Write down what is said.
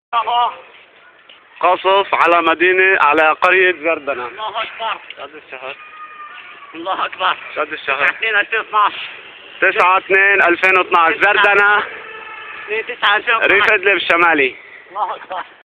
قصف على على قرية زردنة. الله أكبر. شهر الشهر. الله أكبر. شهر الشهر. 2/2012. 9/2/2012 زردنة. 2/9/2012. ريف إدلب الشمالي. الله أكبر.